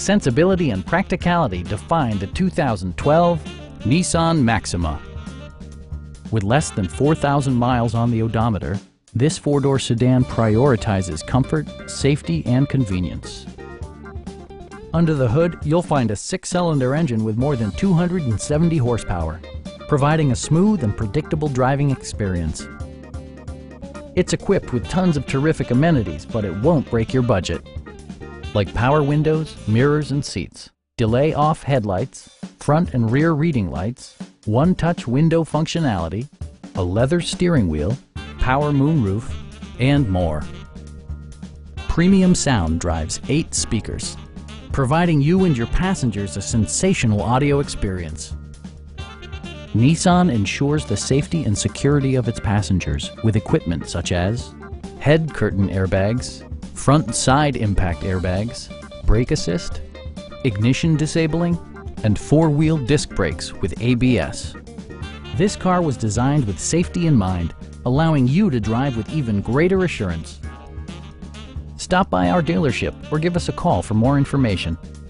sensibility and practicality define the 2012 Nissan Maxima. With less than 4,000 miles on the odometer, this four-door sedan prioritizes comfort, safety, and convenience. Under the hood, you'll find a six-cylinder engine with more than 270 horsepower, providing a smooth and predictable driving experience. It's equipped with tons of terrific amenities, but it won't break your budget. Like power windows, mirrors and seats, delay-off headlights, front and rear reading lights, one-touch window functionality, a leather steering wheel, power moonroof, and more. Premium sound drives 8 speakers, providing you and your passengers a sensational audio experience. Nissan ensures the safety and security of its passengers with equipment such as head curtain airbags, front and side impact airbags, brake assist, ignition disabling, and four-wheel disc brakes with ABS. This car was designed with safety in mind, allowing you to drive with even greater assurance. Stop by our dealership or give us a call for more information.